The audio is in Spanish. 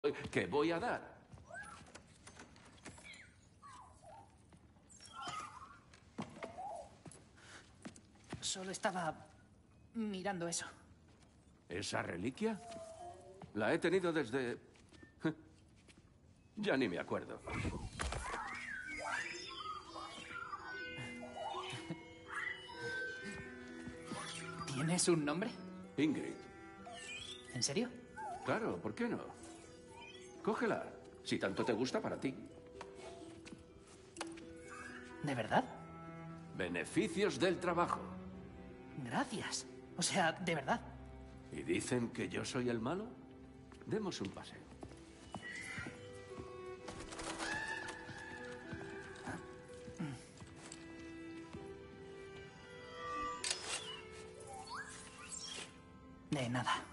¿Qué voy a dar? Solo estaba mirando eso. ¿Esa reliquia? La he tenido desde... Ya ni me acuerdo. ¿Tienes un nombre? Ingrid. ¿En serio? Claro, ¿por qué no? Cógela, si tanto te gusta para ti. ¿De verdad? Beneficios del trabajo. Gracias. O sea, de verdad. ¿Y dicen que yo soy el malo? Demos un paseo. De nada.